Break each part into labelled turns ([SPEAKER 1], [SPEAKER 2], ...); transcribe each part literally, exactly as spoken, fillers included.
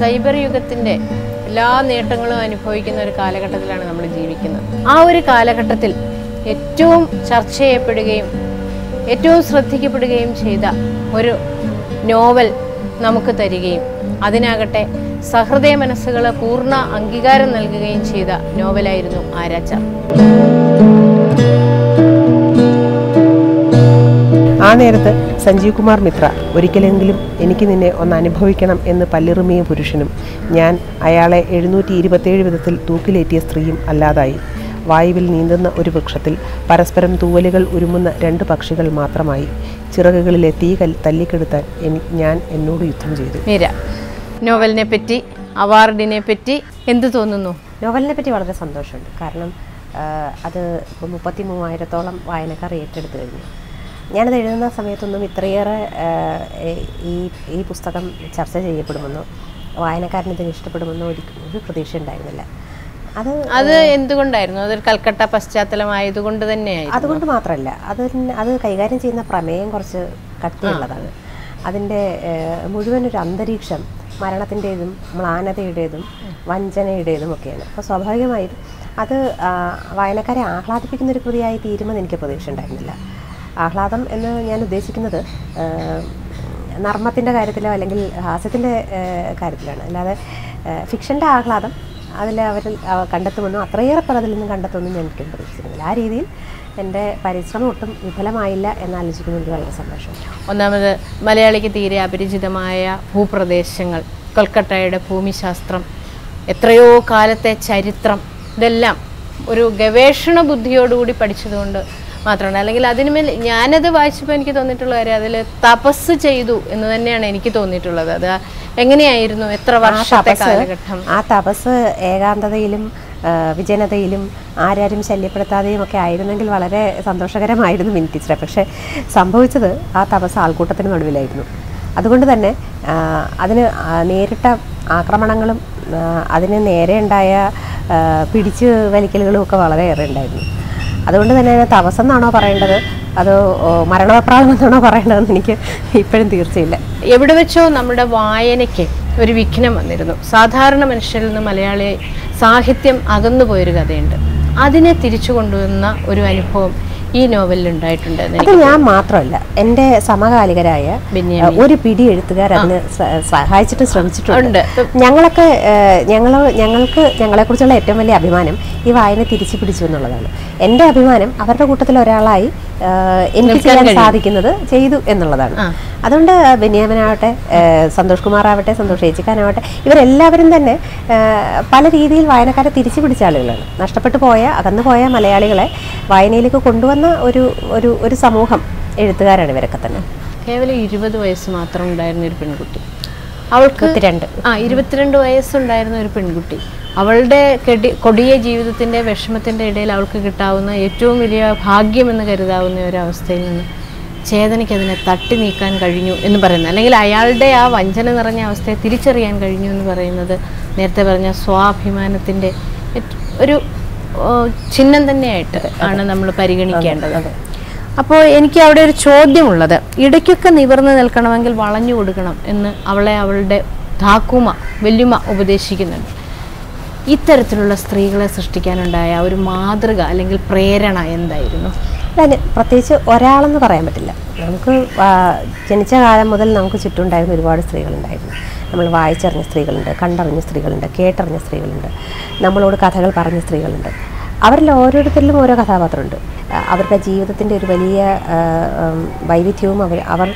[SPEAKER 1] Cyber യുഗത്തിൻ്റെ എല്ലാ നേട്ടങ്ങളും അനുഭവിക്കുന്ന ഒരു കാലഘട്ടത്തിലാണ് നമ്മൾ ജീവിക്കുന്നത്. ആ ഒരു കാലഘട്ടത്തിൽ ഏറ്റവും ചർച്ച ചെയ്യപ്പെടുകയും ഏറ്റവും ശ്രദ്ധിക്കപ്പെടുകയും ചെയ്ത ഒരു നോവൽ നമുക്ക് തരികയും അതിനാകട്ടെ സഹൃദയ മനസ്സുകൾ പൂർണ്ണ അംഗീകാരം നൽകുകയും ചെയ്ത നോവലായിരുന്നു ആരാച്ചാർ.
[SPEAKER 2] ആ നേരത്ത് സഞ്ജീവ് കുമാർ മിത്ര ഒരിക്കലെങ്കിലും എനിക്ക് നിന്നെ ഒന്ന് അനുഭവിക്കണം എന്ന് പല്ലിറുമിയ പുരുഷനും ഞാൻ അയാളെ എഴുന്നൂറ്റി ഇരുപത്തേഴ് വിധത്തിൽ തൂക്കിലേറ്റിയ സ്ത്രീയും അല്ലാതായി. വായുവിൽ നീന്തുന്ന ഒരു വൃക്ഷത്തിൽ പരസ്പരം തൂവലുകൾ ഉരുമുന്ന രണ്ട് പക്ഷികൾ മാത്രമായി. ചിറകുകളിലെ തീ തല്ലിക്കെടുത്താൻ ഞാൻ എന്നോട് യുദ്ധം ചെയ്തു.
[SPEAKER 1] മീര, നോവലിനെ പറ്റി, അവാർഡിനെ പറ്റി എന്ത് തോന്നുന്നു?
[SPEAKER 3] നോവലിനെ പറ്റി വളരെ സന്തോഷമുണ്ട്. കാരണം അത് ഇപ്പോൾ മുപ്പത്തി മൂവായിരത്തോളം വായനക്കാർ ഏറ്റെടുത്തു കഴിഞ്ഞു. ഞാനത് എഴുതുന്ന സമയത്തൊന്നും ഇത്രയേറെ ഈ ഈ പുസ്തകം ചർച്ച ചെയ്യപ്പെടുമെന്നോ വായനക്കാരന് ഇതിന് ഇഷ്ടപ്പെടുമെന്നോ ഒരു ഒരു പ്രതീക്ഷ ഉണ്ടായിരുന്നില്ല. അത്
[SPEAKER 1] അത് എന്തുകൊണ്ടായിരുന്നു? അതൊരു കൽക്കട്ട പശ്ചാത്തലമായതുകൊണ്ട് തന്നെയായിരുന്നു.
[SPEAKER 3] അതുകൊണ്ട് മാത്രമല്ല, അത് അത് കൈകാര്യം ചെയ്യുന്ന പ്രമേയം കുറച്ച് കട്ടിയുള്ളതാണ്. അതിൻ്റെ മുഴുവനൊരു അന്തരീക്ഷം മരണത്തിൻ്റേതും മ്ലാനതയുടേതും വഞ്ചനയുടേതും ഒക്കെയാണ്. അപ്പോൾ സ്വാഭാവികമായും അത് വായനക്കാരെ ആഹ്ലാദിപ്പിക്കുന്നൊരു കൃതിയായി തീരുമെന്ന് എനിക്ക് പ്രതീക്ഷ ഉണ്ടായിരുന്നില്ല. ആഹ്ലാദം എന്ന് ഞാൻ ഉദ്ദേശിക്കുന്നത് നർമ്മത്തിൻ്റെ കാര്യത്തിലോ അല്ലെങ്കിൽ ഹാസ്യത്തിൻ്റെ കാര്യത്തിലാണ്. അല്ലാതെ ഫിക്ഷൻ്റെ ആഹ്ലാദം അതിൽ അവരിൽ കണ്ടെത്തുമെന്നോ അത്രയേറെ പേർ അതിൽ നിന്നും കണ്ടെത്തുമെന്നും ഞാൻ ഒരിക്കലും പ്രതീക്ഷിക്കുന്നില്ല. ആ രീതിയിൽ എൻ്റെ പരിശ്രമം ഒട്ടും വിഫലമായില്ല എന്നാലോചിക്കുന്നത് വളരെ സന്തോഷം.
[SPEAKER 1] ഒന്നാമത് മലയാളിക്ക് തീരെ അപരിചിതമായ ഭൂപ്രദേശങ്ങൾ, കൊൽക്കട്ടയുടെ ഭൂമിശാസ്ത്രം, എത്രയോ കാലത്തെ ചരിത്രം, ഇതെല്ലാം ഒരു ഗവേഷണ ബുദ്ധിയോടുകൂടി പഠിച്ചതുകൊണ്ട് മാത്രമാണ്. അല്ലെങ്കിൽ അതിനുമേൽ ഞാനത് വായിച്ചപ്പോൾ എനിക്ക് തോന്നിയിട്ടുള്ള കാര്യം അതിൽ തപസ് ചെയ്തു എന്ന് തന്നെയാണ് എനിക്ക് തോന്നിയിട്ടുള്ളത്. അത് എങ്ങനെയായിരുന്നു? എത്ര വർഷത്തെ കാലഘട്ടം?
[SPEAKER 3] ആ തപസ് ഏകാന്തതയിലും വിജനതയിലും ആരാരും ശല്യപ്പെടുത്താതെയും ഒക്കെ ആയിരുന്നെങ്കിൽ വളരെ സന്തോഷകരമായിരുന്നു മിനി ടീച്ചറെ. പക്ഷേ സംഭവിച്ചത് ആ തപസ് ആൾക്കൂട്ടത്തിന് നടുവിലായിരുന്നു. അതുകൊണ്ട് തന്നെ അതിന് നേരിട്ട ആക്രമണങ്ങളും അതിന് നേരെ ഉണ്ടായ പിടിച്ചു വലിക്കലുകളും ഒക്കെ വളരെയേറെ ഉണ്ടായിരുന്നു. അതുകൊണ്ട് തന്നെ തപസ്സെന്നാണോ പറയേണ്ടത് അതോ മരണപ്രാളം എന്നാണോ പറയേണ്ടതെന്ന് എനിക്ക് ഇപ്പോഴും തീർച്ചയില്ല.
[SPEAKER 1] എവിടെ വെച്ചോ നമ്മുടെ വായനയ്ക്ക് ഒരു വിഘ്നം വന്നിരുന്നു. സാധാരണ മനുഷ്യരിൽ നിന്ന് മലയാളി സാഹിത്യം അകന്നുപോയൊരു കഥയുണ്ട്. അതിനെ തിരിച്ചു കൊണ്ടുവന്ന ഒരു അനുഭവം ഈ നോവലിൽ ഉണ്ടായിട്ടുണ്ട്.
[SPEAKER 3] അത് ഞാൻ മാത്രമല്ല, എൻ്റെ സമകാലികരായ ഒരു പിടി എഴുത്തുകാർ അതിന് സഹായിച്ചിട്ട് ശ്രമിച്ചിട്ടുണ്ട്. ഞങ്ങളൊക്കെ ഞങ്ങൾ ഞങ്ങൾക്ക് ഞങ്ങളെക്കുറിച്ചുള്ള ഏറ്റവും വലിയ അഭിമാനം ഈ വായന തിരിച്ചു പിടിച്ചു എന്നുള്ളതാണ്. എൻ്റെ അഭിമാനം അവരുടെ കൂട്ടത്തിൽ ഒരാളായി എനിക്ക് ചെയ്യാൻ സാധിക്കുന്നത് ചെയ്തു എന്നുള്ളതാണ്. അതുകൊണ്ട് ബെന്യാമിനാവട്ടെ, സന്തോഷ് കുമാർ ആവട്ടെ, സന്തോഷ് ഏച്ചിക്കാനാവട്ടെ, ഇവരെല്ലാവരും തന്നെ പല രീതിയിൽ വായനക്കാരെ തിരിച്ചു പിടിച്ച ആളുകളാണ്. നഷ്ടപ്പെട്ടു പോയ അകന്നു പോയ മലയാളികളെ വായനയിലേക്ക് കൊണ്ടുവന്ന ഒരു ഒരു ഒരു സമൂഹം എഴുത്തുകാരാണ് ഇവരൊക്കെ തന്നെ.
[SPEAKER 1] കേവലം ഇരുപത് വയസ്സ് മാത്രം ഉണ്ടായിരുന്ന ഒരു പെൺകുട്ടി, അവൾക്ക്
[SPEAKER 3] രണ്ട്
[SPEAKER 1] ആ ഇരുപത്തിരണ്ട് വയസ്സുണ്ടായിരുന്ന ഒരു പെൺകുട്ടി, അവളുടെ കെടി കൊടിയ ജീവിതത്തിൻ്റെ വിഷമത്തിൻ്റെ ഇടയിൽ അവൾക്ക് കിട്ടാവുന്ന ഏറ്റവും വലിയ ഭാഗ്യമെന്ന് കരുതാവുന്ന ഒരവസ്ഥയിൽ നിന്ന് ചേതനയ്ക്ക് അതിനെ തട്ടി നീക്കാൻ കഴിഞ്ഞു എന്ന് പറയുന്നത്, അല്ലെങ്കിൽ അയാളുടെ ആ വഞ്ചന നിറഞ്ഞ അവസ്ഥയെ തിരിച്ചറിയാൻ കഴിഞ്ഞു എന്ന് പറയുന്നത് നേരത്തെ പറഞ്ഞ സ്വാഭിമാനത്തിൻ്റെ ഒരു ചിഹ്നം തന്നെയായിട്ട് ആണ് നമ്മൾ പരിഗണിക്കേണ്ടത്. അപ്പോൾ എനിക്ക് അവിടെ ഒരു ചോദ്യമുള്ളത്, ഇടയ്ക്കൊക്കെ നിവർന്നു നിൽക്കണമെങ്കിൽ വളഞ്ഞു കൊടുക്കണം എന്ന് അവളെ അവളുടെ ധാക്കുമ വല്യുമ ഉപദേശിക്കുന്നുണ്ട്. ഇത്തരത്തിലുള്ള സ്ത്രീകളെ സൃഷ്ടിക്കാനുണ്ടായ ഒരു മാതൃക അല്ലെങ്കിൽ പ്രേരണ എന്തായിരുന്നു?
[SPEAKER 3] അതിന് പ്രത്യേകിച്ച് ഒരാളെന്ന് പറയാൻ പറ്റില്ല. നമുക്ക് ജനിച്ച കാലം മുതൽ നമുക്ക് ചുറ്റുമുണ്ടായിരുന്ന ഒരുപാട് സ്ത്രീകളുണ്ടായിരുന്നു. നമ്മൾ വായിച്ചറിഞ്ഞ സ്ത്രീകളുണ്ട്, കണ്ടറിഞ്ഞ സ്ത്രീകളുണ്ട്, കേട്ടറിഞ്ഞ സ്ത്രീകളുണ്ട്, നമ്മളോട് കഥകൾ പറഞ്ഞ സ്ത്രീകളുണ്ട്. അവരിൽ ഓരോരുത്തരിലും ഓരോ കഥാപാത്രമുണ്ട്. അവരുടെ ജീവിതത്തിൻ്റെ ഒരു വലിയ വൈവിധ്യവും അവർ അവർ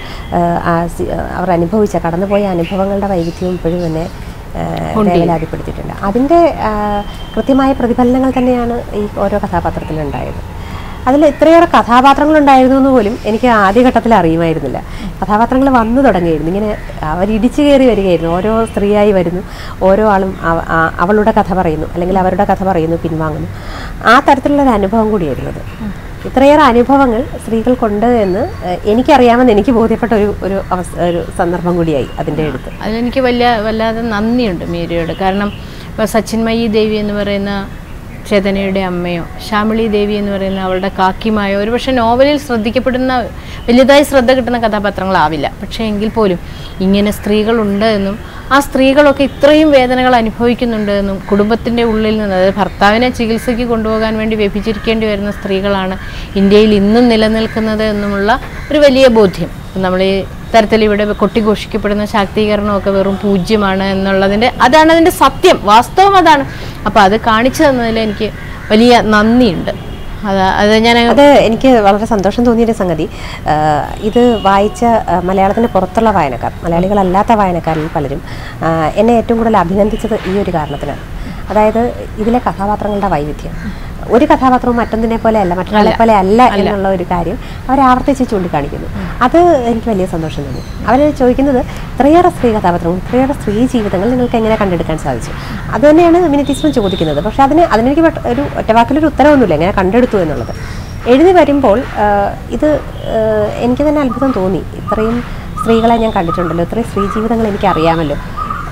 [SPEAKER 3] അവർ അനുഭവിച്ച കടന്നുപോയ അനുഭവങ്ങളുടെ വൈവിധ്യവും ഇപ്പോഴും തന്നെ വേവലാതിപ്പെടുത്തിയിട്ടുണ്ട്. അതിൻ്റെ കൃത്യമായ പ്രതിഫലനങ്ങൾ തന്നെയാണ് ഈ ഓരോ കഥാപാത്രത്തിലുണ്ടായത്. അതിൽ ഇത്രയേറെ കഥാപാത്രങ്ങളുണ്ടായിരുന്നു എന്ന് പോലും എനിക്ക് ആദ്യഘട്ടത്തിൽ അറിയുമായിരുന്നില്ല. കഥാപാത്രങ്ങൾ വന്നു തുടങ്ങിയിരുന്നു, ഇങ്ങനെ അവരിടിച്ചു കയറി വരികയായിരുന്നു. ഓരോ സ്ത്രീയായി വരുന്നു, ഓരോ ആളും അവളുടെ കഥ പറയുന്നു, അല്ലെങ്കിൽ അവരുടെ കഥ പറയുന്നു, പിൻവാങ്ങുന്നു. ആ തരത്തിലുള്ളൊരു അനുഭവം കൂടിയായിരുന്നത്. ഇത്രയേറെ അനുഭവങ്ങൾ സ്ത്രീകൾക്കുണ്ട് എന്ന് എനിക്കറിയാമെന്ന് എനിക്ക് ബോധ്യപ്പെട്ട ഒരു ഒരു അവസ്ഥ ഒരു സന്ദർഭം കൂടിയായി അതിൻ്റെ എഴുത്ത്.
[SPEAKER 1] അതിലെനിക്ക് വലിയ വല്ലാതെ നന്ദിയുണ്ട് മീരയോട്. കാരണം ഇപ്പോൾ സച്ചിന്മയി ദേവി എന്ന് പറയുന്ന ചേതനയുടെ അമ്മയോ ശ്യാമിളി ദേവി എന്ന് പറയുന്ന അവളുടെ കാക്കിമായോ ഒരുപക്ഷെ നോവലിൽ ശ്രദ്ധിക്കപ്പെടുന്ന വലുതായി ശ്രദ്ധ കിട്ടുന്ന കഥാപാത്രങ്ങളാവില്ല. പക്ഷേ എങ്കിൽ പോലും ഇങ്ങനെ സ്ത്രീകളുണ്ട് എന്നും ആ സ്ത്രീകളൊക്കെ ഇത്രയും വേദനകൾ അനുഭവിക്കുന്നുണ്ട് എന്നും കുടുംബത്തിൻ്റെ ഉള്ളിൽ നിന്ന്, അതായത് ഭർത്താവിനെ ചികിത്സയ്ക്ക് കൊണ്ടുപോകാൻ വേണ്ടി വ്യഭിചരിക്കേണ്ടി വരുന്ന സ്ത്രീകളാണ് ഇന്ത്യയിൽ ഇന്നും നിലനിൽക്കുന്നത് എന്നുമുള്ള ഒരു വലിയ ബോധ്യം. നമ്മൾ ഈ തരത്തിൽ ഇവിടെ കൊട്ടിഘോഷിക്കപ്പെടുന്ന ശാക്തീകരണമൊക്കെ വെറും പൂജ്യമാണ് എന്നുള്ളതിൻ്റെ അതാണ് അതിൻ്റെ സത്യം, വാസ്തവം അതാണ്. അപ്പോൾ അത് കാണിച്ചു തന്നതിൽ എനിക്ക് വലിയ നന്ദിയുണ്ട്. അത് അത് ഞാൻ
[SPEAKER 3] അത് എനിക്ക് വളരെ സന്തോഷം തോന്നിയൊരു സംഗതി, ഇത് വായിച്ച മലയാളത്തിന് പുറത്തുള്ള വായനക്കാർ, മലയാളികളല്ലാത്ത വായനക്കാരിൽ പലരും എന്നെ ഏറ്റവും കൂടുതൽ അഭിനന്ദിച്ചത് ഈ ഒരു കാരണത്തിനാണ്. അതായത് ഇതിലെ കഥാപാത്രങ്ങളുടെ വൈവിധ്യം, ഒരു കഥാപാത്രവും മറ്റൊന്നിനെ പോലെ അല്ല, മറ്റൊരാളെ പോലെ അല്ല എന്നുള്ള ഒരു കാര്യം അവർ ആവർത്തിച്ച് ചൂണ്ടിക്കാണിക്കുന്നു. അത് എനിക്ക് വലിയ സന്തോഷം തോന്നി. അവർ ചോദിക്കുന്നത് ഇത്രയേറെ സ്ത്രീ കഥാപാത്രവും ഇത്രയേറെ സ്ത്രീ ജീവിതങ്ങൾ നിങ്ങൾക്ക് എങ്ങനെ കണ്ടെടുക്കാൻ സാധിച്ചു? അത് തന്നെയാണ് മിനിറ്റീസും ചോദിക്കുന്നത്. പക്ഷേ അതിന് അതിനെനിക്ക് ഒരു ഒറ്റവാക്കിലൊരു ഉത്തരവൊന്നുമില്ല എങ്ങനെ കണ്ടെടുത്തു എന്നുള്ളത്. എഴുതി വരുമ്പോൾ ഇത് എനിക്ക് തന്നെ അത്ഭുതം തോന്നി. ഇത്രയും സ്ത്രീകളെ ഞാൻ കണ്ടിട്ടുണ്ടല്ലോ, ഇത്രയും സ്ത്രീ ജീവിതങ്ങൾ എനിക്കറിയാമല്ലോ.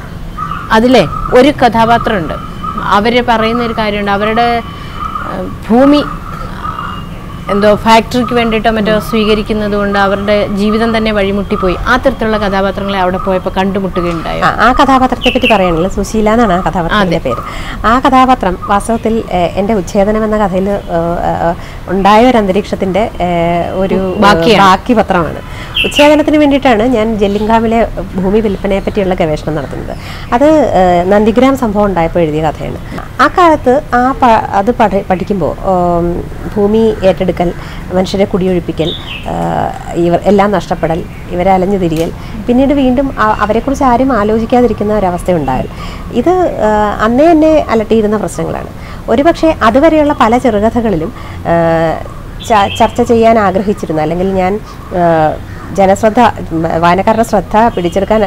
[SPEAKER 1] അതിലെ ഒരു കഥാപാത്രമുണ്ട്, അവർ പറയുന്ന ഒരു കാര്യമുണ്ട്, അവരുടെ ഭൂമി എന്തോ ഫാക്ടറിക്ക് വേണ്ടിയിട്ടോ മറ്റോ സ്വീകരിക്കുന്നത് കൊണ്ട് അവരുടെ ജീവിതം തന്നെ വഴിമുട്ടിപ്പോയി. ആ തരത്തിലുള്ള കഥാപാത്രങ്ങളെ അവിടെ പോയപ്പോൾ കണ്ടുമുട്ടുകയുണ്ടായി.
[SPEAKER 3] ആ കഥാപാത്രത്തെ പറ്റി പറയുകയാണെങ്കിൽ സുശീല എന്നാണ് ആ കഥാപാത്രത്തിൻ്റെ പേര്. ആ കഥാപാത്രം വാസ്തവത്തിൽ എൻ്റെ ഉച്ഛേദനം എന്ന കഥയിൽ ഉണ്ടായ ഒരു അന്തരീക്ഷത്തിൻ്റെ ഒരു ബാക്കി പത്രമാണ്. ഉച്ഛേദനത്തിന് വേണ്ടിയിട്ടാണ് ഞാൻ ജെല്ലിംഗാമിലെ ഭൂമി വിൽപ്പനയെ പറ്റിയുള്ള ഗവേഷണം നടത്തുന്നത്. അത് നന്ദിഗ്രാം സംഭവം ഉണ്ടായപ്പോൾ എഴുതിയ കഥയാണ്. ആ കാലത്ത് ആ അത് പഠി പഠിക്കുമ്പോൾ ഭൂമി ഏറ്റെടുക്കൽ, മനുഷ്യരെ കുടിയൊഴിപ്പിക്കൽ, ഇവർ എല്ലാം നഷ്ടപ്പെടൽ, ഇവരെ അലഞ്ഞു തിരിയൽ, പിന്നീട് വീണ്ടും അവരെക്കുറിച്ച് ആരും ആലോചിക്കാതിരിക്കുന്ന ഒരവസ്ഥയുണ്ടായാൽ, ഇത് അന്നേ എന്നെ അലട്ടിയിരുന്ന പ്രശ്നങ്ങളാണ്. ഒരുപക്ഷെ അതുവരെയുള്ള പല ചെറുകഥകളിലും ചർച്ച ചെയ്യാൻ ആഗ്രഹിച്ചിരുന്ന, അല്ലെങ്കിൽ ഞാൻ ജനശ്രദ്ധ, വായനക്കാരുടെ ശ്രദ്ധ പിടിച്ചെടുക്കാൻ,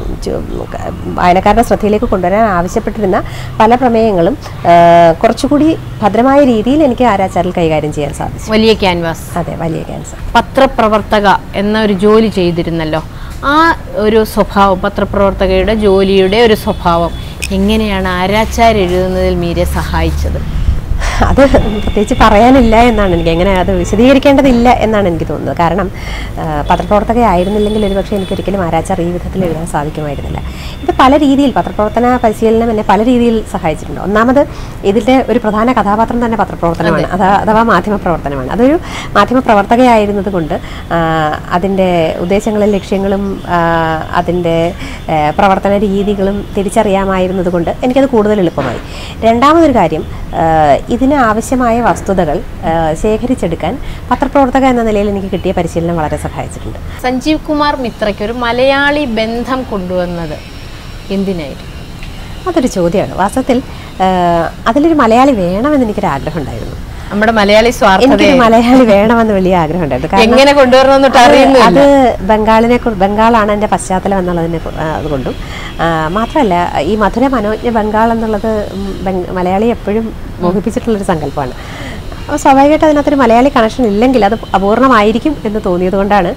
[SPEAKER 3] വായനക്കാരുടെ ശ്രദ്ധയിലേക്ക് കൊണ്ടുവരാൻ ആവശ്യപ്പെട്ടിരുന്ന പല പ്രമേയങ്ങളും കുറച്ചുകൂടി ഭദ്രമായ രീതിയിൽ എനിക്ക് ആരാച്ചാരിൽ കൈകാര്യം ചെയ്യാൻ സാധിച്ചു.
[SPEAKER 1] വലിയ ക്യാൻവാസ്.
[SPEAKER 3] അതെ, വലിയ ക്യാൻവാസ്.
[SPEAKER 1] പത്രപ്രവർത്തക എന്ന ഒരു ജോലി ചെയ്തിരുന്നല്ലോ, ആ ഒരു സ്വഭാവം, പത്രപ്രവർത്തകയുടെ ജോലിയുടെ ഒരു സ്വഭാവം എങ്ങനെയാണ് ആരാച്ചാർ എഴുതുന്നതിൽ മീരെ സഹായിച്ചത്?
[SPEAKER 3] അത് പ്രത്യേകിച്ച് പറയാനില്ല എന്നാണ് എനിക്ക്, എങ്ങനെ അത് വിശദീകരിക്കേണ്ടതില്ല എന്നാണ് എനിക്ക് തോന്നുന്നത്. കാരണം പത്രപ്രവർത്തകയായിരുന്നില്ലെങ്കിൽ ഒരുപക്ഷെ എനിക്കൊരിക്കലും ആരാച്ചാർ ഈ വിധത്തിൽ എഴുതാൻ സാധിക്കുമായിരുന്നില്ല. ഇത് പല രീതിയിൽ പത്രപ്രവർത്തന പരിശീലനം എന്നെ പല രീതിയിൽ സഹായിച്ചിട്ടുണ്ട്. ഒന്നാമത് ഇതിൻ്റെ ഒരു പ്രധാന കഥാപാത്രം തന്നെ പത്രപ്രവർത്തനമാണ്, അതാ അഥവാ മാധ്യമപ്രവർത്തനമാണ്. അതൊരു മാധ്യമപ്രവർത്തകയായിരുന്നത് കൊണ്ട് അതിൻ്റെ ഉദ്ദേശങ്ങളും ലക്ഷ്യങ്ങളും അതിൻ്റെ പ്രവർത്തന രീതികളും തിരിച്ചറിയാമായിരുന്നത് കൊണ്ട് എനിക്കത് കൂടുതൽ എളുപ്പമായി. രണ്ടാമതൊരു കാര്യം, ഇതിന് ആവശ്യമായ വസ്തുതകൾ ശേഖരിച്ചെടുക്കാൻ പത്രപ്രവർത്തക എന്ന നിലയിൽ എനിക്ക് കിട്ടിയ പരിശീലനം വളരെ സഹായിച്ചിട്ടുണ്ട്.
[SPEAKER 1] സഞ്ജീവ് കുമാർ മിത്രയ്ക്ക് ഒരു മലയാളി ബന്ധം കൊണ്ടുവന്നത് എന്തിനായിരുന്നു?
[SPEAKER 3] അതൊരു ചോദ്യമാണ്. വാസ്തവത്തിൽ അതിലൊരു മലയാളി വേണമെന്ന് എനിക്കൊരു ആഗ്രഹം ഉണ്ടായിരുന്നു.
[SPEAKER 1] നമ്മുടെ മലയാളി
[SPEAKER 3] എനിക്കൊരു മലയാളി വേണമെന്ന് വലിയ ആഗ്രഹം ഉണ്ടായിരുന്നു.
[SPEAKER 1] എങ്ങനെ കൊണ്ടുവരണമെന്നിട്ട്
[SPEAKER 3] അത് ബംഗാളിനെ ബംഗാളാണ് എൻ്റെ പശ്ചാത്തലം എന്നുള്ളതിനെ അതുകൊണ്ടും മാത്രമല്ല, ഈ മധുര മനോജ്ഞ ബംഗാൾ എന്നുള്ളത് മലയാളി എപ്പോഴും മോഹിപ്പിച്ചിട്ടുള്ളൊരു സങ്കല്പമാണ്. അപ്പോൾ സ്വാഭാവികമായിട്ട് അതിനകത്തൊരു മലയാളി കണക്ഷൻ ഇല്ലെങ്കിൽ അത് അപൂർണമായിരിക്കും എന്ന് തോന്നിയത് കൊണ്ടാണ്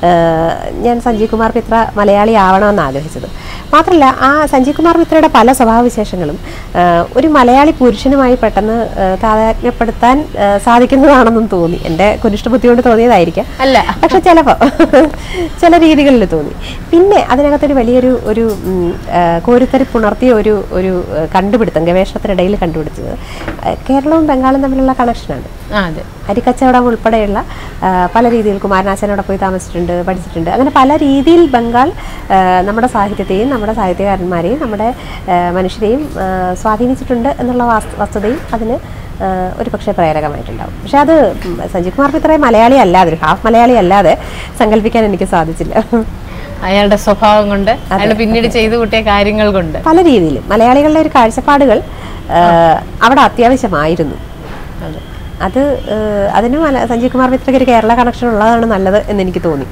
[SPEAKER 3] ഞാൻ സഞ്ജീവ് കുമാർ മിത്ര മലയാളി ആവണമെന്ന് ആഗ്രഹിച്ചത്. മാത്രമല്ല, ആ സഞ്ജീവ് കുമാർ മിത്രയുടെ പല സ്വഭാവവിശേഷങ്ങളും ഒരു മലയാളി പുരുഷനുമായി പെട്ടെന്ന് താതാത്മ്യപ്പെടുത്താൻ സാധിക്കുന്നതാണെന്നും തോന്നി. എൻ്റെ കുനിഷ്ഠ ബുദ്ധി കൊണ്ട് തോന്നിയതായിരിക്കാം,
[SPEAKER 1] അല്ല
[SPEAKER 3] പക്ഷെ ചിലപ്പോൾ ചില രീതികളിൽ തോന്നി. പിന്നെ അതിനകത്തൊരു വലിയൊരു ഒരു കോരിത്തരിപ്പുണർത്തിയ ഒരു ഒരു കണ്ടുപിടുത്തം, ഗവേഷണത്തിനിടയിൽ കണ്ടുപിടിച്ചത് കേരളവും ബംഗാളും തമ്മിലുള്ള കണക്ഷനാണ്. അരിക്കച്ചവടം ഉൾപ്പെടെയുള്ള പല രീതിയിൽ കുമാരനാശാനോടെ പോയി താമസിച്ചിട്ടുണ്ട്, പഠിച്ചിട്ടുണ്ട്. അങ്ങനെ പല രീതിയിൽ ബംഗാൾ നമ്മുടെ സാഹിത്യത്തെയും നമ്മുടെ സാഹിത്യകാരന്മാരെയും നമ്മുടെ മനുഷ്യരെയും സ്വാധീനിച്ചിട്ടുണ്ട് എന്നുള്ള വസ്തുതയും അതിന് ഒരു പക്ഷേ പ്രേരകമായിട്ടുണ്ടാവും. പക്ഷെ അത് സഞ്ജീവ് കുമാർ മിത്രയെ മലയാളി അല്ലാതെ, ഒരു ഹാഫ് മലയാളി അല്ലാതെ സങ്കല്പിക്കാൻ എനിക്ക് സാധിച്ചില്ല.
[SPEAKER 1] അയാളുടെ സ്വഭാവം കൊണ്ട്, അയാൾ പിന്നീട് ചെയ്തു കൂട്ടിയ കാര്യങ്ങൾ കൊണ്ട്
[SPEAKER 3] പല രീതിയിലും മലയാളികളുടെ ഒരു കാഴ്ചപ്പാടുകൾ അവിടെ അത്യാവശ്യമായിരുന്നു. അത് അതിന് സഞ്ജീവ് കുമാർ മിത്രയ്ക്ക് ഒരു കേരള കണക്ഷൻ ഉള്ളതാണ് നല്ലത് എന്നെനിക്ക് തോന്നി.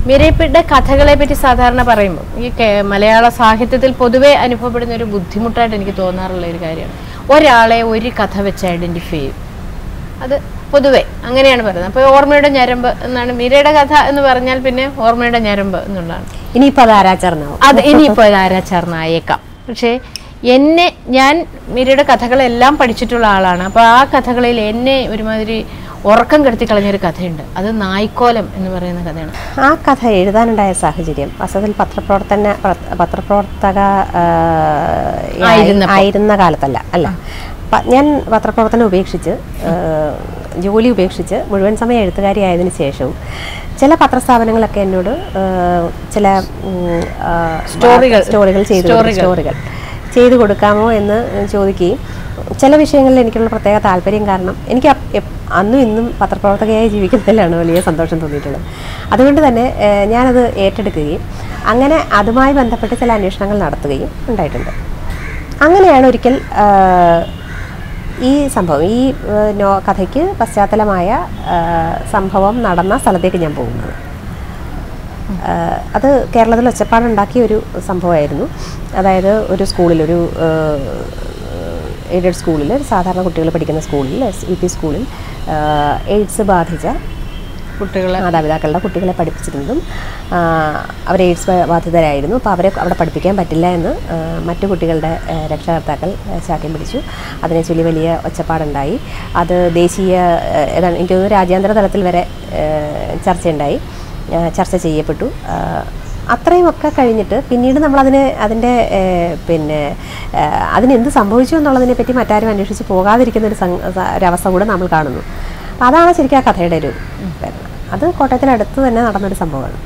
[SPEAKER 1] മീരയുടെ കഥകളെ പറ്റി സാധാരണ പറയുമ്പോൾ ഈ മലയാള സാഹിത്യത്തിൽ പൊതുവെ അനുഭവപ്പെടുന്ന ഒരു ബുദ്ധിമുട്ടായിട്ട് എനിക്ക് തോന്നാറുള്ള ഒരു കാര്യമാണ്, ഒരാളെ ഒരു കഥ വെച്ച് ഐഡന്റിഫൈ ചെയ്യും. അത് പൊതുവെ അങ്ങനെയാണ് പറയുന്നത്. അപ്പോൾ ഓർമ്മയുടെ ഞരമ്പ് എന്നാണ് മീരയുടെ കഥ എന്ന് പറഞ്ഞാൽ പിന്നെ ഓർമ്മയുടെ ഞരമ്പ് എന്നുള്ളതാണ്.
[SPEAKER 3] ഇനിയിപ്പോൾ അത് ആരാച്ചാർന്നാവും.
[SPEAKER 1] അത് ഇനിയിപ്പോൾ അത് ആരാച്ചാർന്നായേക്കാം. പക്ഷേ എന്നെ, ഞാൻ മീരയുടെ കഥകളെല്ലാം പഠിച്ചിട്ടുള്ള ആളാണ്. അപ്പോൾ ആ കഥകളിൽ എന്നെ ഒരുമാതിരി ഉറക്കം കെടുത്തി കളഞ്ഞൊരു കഥയുണ്ട്. അത് നായ്ക്കോലം എന്ന് പറയുന്ന കഥയാണ്.
[SPEAKER 3] ആ കഥ എഴുതാനുണ്ടായ സാഹചര്യം വാസ്തവത്തിൽ പത്രപ്രവർത്തന പത്രപ്രവർത്തക ആയിരുന്ന കാലത്തല്ല അല്ല ഞാൻ പത്രപ്രവർത്തനം ഉപേക്ഷിച്ച് ജോലി ഉപേക്ഷിച്ച് മുഴുവൻ സമയ എഴുത്തുകാരി ആയതിനു ശേഷവും ചില പത്രസ്ഥാപനങ്ങളൊക്കെ എന്നോട് ചില സ്റ്റോറികൾ സ്റ്റോറികൾ ചെയ്തു സ്റ്റോറികൾ ചെയ്തു കൊടുക്കാമോ എന്ന് ചോദിക്കുകയും ചില വിഷയങ്ങളിൽ എനിക്കുള്ള പ്രത്യേക താല്പര്യം കാരണം എനിക്ക് അന്നും ഇന്നും പത്രപ്രവർത്തകയായി ജീവിക്കുന്നതിലാണ് വലിയ സന്തോഷം തോന്നിയിട്ടുള്ളത്. അതുകൊണ്ട് തന്നെ ഞാനത് ഏറ്റെടുക്കുകയും അങ്ങനെ അതുമായി ബന്ധപ്പെട്ട് ചില അന്വേഷണങ്ങൾ നടത്തുകയും ഉണ്ടായിട്ടുണ്ട്. അങ്ങനെയാണ് ഒരിക്കൽ ഈ സംഭവം ഈ നോ കഥയ്ക്ക് പശ്ചാത്തലമായ സംഭവം നടന്ന സ്ഥലത്തേക്ക് ഞാൻ പോകുന്നത്. അത് കേരളത്തിൽ ഒച്ചപ്പാടുണ്ടാക്കിയ ഒരു സംഭവമായിരുന്നു. അതായത് ഒരു സ്കൂളിൽ, ഒരു എയ്ഡഡ് സ്കൂളിൽ, സാധാരണ കുട്ടികൾ പഠിക്കുന്ന സ്കൂളിൽ, യു പി സ്കൂളിൽ എയ്ഡ്സ് ബാധിച്ച കുട്ടികളെ, മാതാപിതാക്കളുടെ കുട്ടികളെ പഠിപ്പിച്ചിരുന്നതും അവർ എയ്ഡ്സ് ബാധിതരായിരുന്നു. അപ്പോൾ അവരെ അവിടെ പഠിപ്പിക്കാൻ പറ്റില്ല എന്ന് മറ്റു കുട്ടികളുടെ രക്ഷകർത്താക്കൾ ശാഠ്യം പിടിച്ചു. അതിനെ ചൊല്ലി വലിയ ഒച്ചപ്പാടുണ്ടായി. അത് ദേശീയ ഏതാണ് എനിക്ക് തോന്നുന്നു രാജ്യാന്തര തലത്തിൽ വരെ ചർച്ചയുണ്ടായി, ചർച്ച ചെയ്യപ്പെട്ടു. അത്രയുമൊക്കെ കഴിഞ്ഞിട്ട് പിന്നീട് നമ്മളതിനെ അതിൻ്റെ പിന്നെ അതിനെന്ത് സംഭവിച്ചു എന്നുള്ളതിനെ പറ്റി മറ്റാരും അന്വേഷിച്ച് പോകാതിരിക്കുന്ന ഒരു ഒരവസ്ഥ കൂടെ നമ്മൾ കാണുന്നു. അതാണ് ശരിക്കും ആ കഥയുടെ ഒരു അത് കോട്ടയത്തിനടുത്ത് തന്നെ നടന്നൊരു സംഭവമാണ്.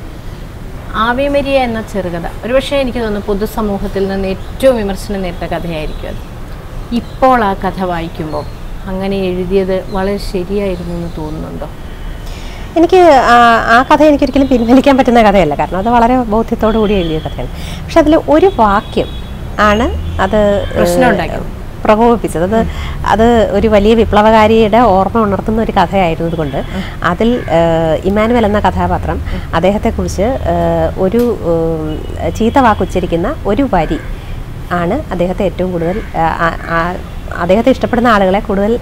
[SPEAKER 1] ആവേ മരിയ എന്ന ചെറുകഥ ഒരുപക്ഷെ എനിക്ക് തോന്നുന്നു പൊതുസമൂഹത്തിൽ നിന്ന് ഏറ്റവും വിമർശനം നേരിട്ട കഥയായിരിക്കും അത്. ഇപ്പോൾ ആ കഥ വായിക്കുമ്പോൾ അങ്ങനെ എഴുതിയത് വളരെ ശരിയായിരുന്നു എന്ന് തോന്നുന്നുണ്ടോ?
[SPEAKER 3] എനിക്ക് ആ കഥ എനിക്കൊരിക്കലും പിൻവലിക്കാൻ പറ്റുന്ന കഥയല്ല, കാരണം അത് വളരെ ബോധ്യത്തോടു കൂടി എഴുതിയ കഥയാണ്. പക്ഷെ അതിൽ ഒരു വാക്യം ആണ് അത്
[SPEAKER 1] പ്രശ്നം ഉണ്ടാക്കിയത്,
[SPEAKER 3] പ്രകോപിപ്പിച്ചത്. അത് അത് ഒരു വലിയ വിപ്ലവകാരിയുടെ ഓർമ്മ ഉണർത്തുന്ന ഒരു കഥയായിരുന്നത് കൊണ്ട് അതിൽ ഇമ്മാനുവൽ എന്ന കഥാപാത്രം അദ്ദേഹത്തെക്കുറിച്ച് ഒരു ചീത്ത വാക്കുച്ചരിക്കുന്ന ഒരു വരി ആണ് അദ്ദേഹത്തെ ഏറ്റവും കൂടുതൽ അദ്ദേഹത്തെ ഇഷ്ടപ്പെടുന്ന ആളുകളെ കൂടുതൽ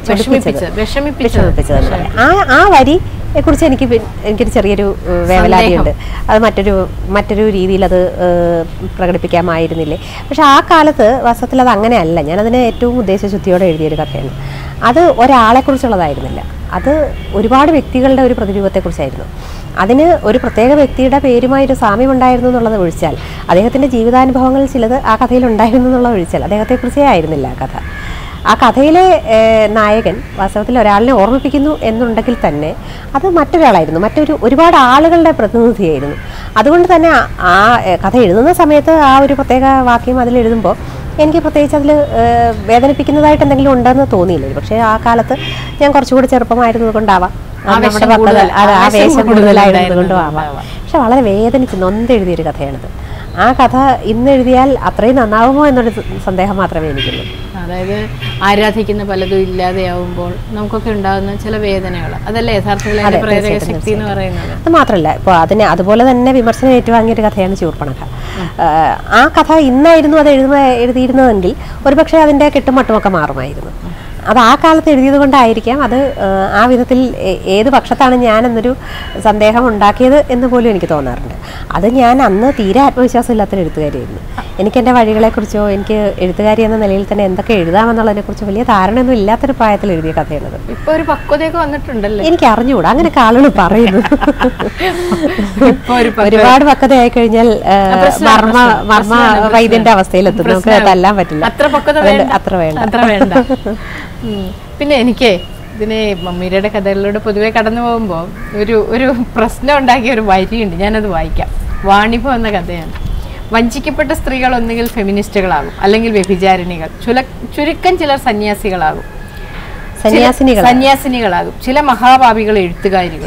[SPEAKER 3] വിഷമിപ്പിച്ചത്. ആ ആ വരിയെ കുറിച്ച് എനിക്ക് എനിക്കൊരു ചെറിയൊരു വേവലാതിയുണ്ട്. അത് മറ്റൊരു മറ്റൊരു രീതിയിൽ അത് പ്രകടിപ്പിക്കാമായിരുന്നില്ലേ. പക്ഷെ ആ കാലത്ത് വാസ്തവത്തിൽ അത് അങ്ങനെയല്ല. ഞാനതിനെ ഏറ്റവും ഉദ്ദേശശുദ്ധിയോടെ എഴുതിയൊരു കഥയാണ്. അത് ഒരാളെക്കുറിച്ചുള്ളതായിരുന്നില്ല, അത് ഒരുപാട് വ്യക്തികളുടെ ഒരു പ്രതിരൂപത്തെക്കുറിച്ചായിരുന്നു. അതിന് ഒരു പ്രത്യേക വ്യക്തിയുടെ പേരുമായൊരു സാമ്യം ഉണ്ടായിരുന്നു എന്നുള്ളത് ഒഴിച്ചാൽ, അദ്ദേഹത്തിൻ്റെ ജീവിതാനുഭവങ്ങൾ ചിലത് ആ കഥയിൽ ഉണ്ടായിരുന്നു എന്നുള്ളത് ഒഴിച്ചാൽ അദ്ദേഹത്തെക്കുറിച്ചേ ആയിരുന്നില്ല ആ കഥ. ആ കഥയിലെ നായകൻ വാസ്തവത്തിൽ ഒരാളിനെ ഓർമ്മിപ്പിക്കുന്നു എന്നുണ്ടെങ്കിൽ തന്നെ അത് മറ്റൊരാളായിരുന്നു, മറ്റൊരു ഒരുപാട് ആളുകളുടെ പ്രതിനിധിയായിരുന്നു. അതുകൊണ്ട് തന്നെ ആ കഥ എഴുതുന്ന സമയത്ത് ആ ഒരു പ്രത്യേക വാക്യം അതിൽ എഴുതുമ്പോൾ എനിക്ക് പ്രത്യേകിച്ച് അതിൽ വേദനിപ്പിക്കുന്നതായിട്ട് എന്തെങ്കിലും ഉണ്ടെന്ന് തോന്നിയില്ല. പക്ഷേ ആ കാലത്ത് ഞാൻ കുറച്ചുകൂടി ചെറുപ്പമായിരുന്നത് കൊണ്ടാവാം, നമ്മുടെ മക്കൾ ആവേശം കൂടുതലായിരുന്നത് കൊണ്ടും ആവാം. പക്ഷെ വളരെ വേദനിച്ച് നൊന്തെഴുതിയൊരു കഥയാണിത്. ആ കഥ ഇന്ന് എഴുതിയാൽ അത്രയും നന്നാവുമോ എന്നൊരു സന്ദേഹം മാത്രമേ എനിക്കുള്ളൂ.
[SPEAKER 1] അതായത് ആരാധിക്കുന്ന പലതും ഇല്ലാതെയാവുമ്പോൾ നമുക്കൊക്കെ ഉണ്ടാകുന്ന ചില വേദനകൾ, അതല്ലേ യഥാർത്ഥത്തിൽ പ്രേരക ശക്തി എന്ന് പറയുന്നത്.
[SPEAKER 3] അത് മാത്രമല്ല, ഇപ്പോൾ അതിനെ അതുപോലെ തന്നെ വിമർശനം ഏറ്റുവാങ്ങിയൊരു കഥയാണ് ചൂർപ്പണഖ. ആ കഥ ഇന്നായിരുന്നു അത് എഴുതുന്ന എഴുതിയിരുന്നതെങ്കിൽ ഒരുപക്ഷെ അതിൻ്റെ കെട്ടുമട്ടുമൊക്കെ മാറുമായിരുന്നു. അത് ആ കാലത്ത് എഴുതിയത് കൊണ്ടായിരിക്കാം അത് ആ വിധത്തിൽ ഏത് പക്ഷത്താണ് ഞാനെന്നൊരു സന്ദേഹം ഉണ്ടാക്കിയത് എന്ന് പോലും എനിക്ക് തോന്നാറുണ്ട്. അത് ഞാൻ അന്ന് തീരെ ആത്മവിശ്വാസം ഇല്ലാത്തൊരു എഴുത്തുകാരിയായിരുന്നു. എനിക്ക് എൻ്റെ വഴികളെക്കുറിച്ചോ എനിക്ക് എഴുത്തുകാരി എന്ന നിലയിൽ തന്നെ എന്തൊക്കെ എഴുതാമെന്നുള്ളതിനെക്കുറിച്ച് വലിയ ധാരണയൊന്നും ഇല്ലാത്തൊരു പ്രായത്തിൽ എഴുതിയ കഥയാണത്.
[SPEAKER 1] ഇപ്പോൾ ഒരു പക്വതയൊക്കെ വന്നിട്ടുണ്ടല്ലോ.
[SPEAKER 3] എനിക്ക് അറിഞ്ഞുകൂടാ, അങ്ങനെയൊക്കെ ആളുകൾ പറയുന്നു. ഒരുപാട് പക്വതയായി കഴിഞ്ഞാൽ മർമ്മ മർമ്മ വൈദ്യന്റെ അവസ്ഥയിലെത്തും, നമുക്ക് തല്ലാൻ പറ്റില്ല.
[SPEAKER 1] അത്ര പക്വത
[SPEAKER 3] അത്ര വേണ്ട
[SPEAKER 1] അത്ര വേണ്ട പിന്നെ എനിക്ക് ഇതിനെ മമ്മീരയുടെ കഥകളിലൂടെ പൊതുവെ കടന്നു പോകുമ്പോൾ ഒരു ഒരു പ്രശ്നം ഉണ്ടാക്കിയ ഒരു വരിയുണ്ട്, ഞാനത് വായിക്കാം. വാണിഭം എന്ന കഥയാണ്. വഞ്ചിക്കപ്പെട്ട സ്ത്രീകൾ ഒന്നുകിൽ ഫെമിനിസ്റ്റുകളാകും, അല്ലെങ്കിൽ വ്യഭിചാരിണികൾ, ചുല ചുരുക്കം ചിലർ സന്യാസികളാകും സന്യാസിനികൾ സന്യാസിനികളാകും ചില മഹാഭാവികൾ എഴുത്തുകാരികളും.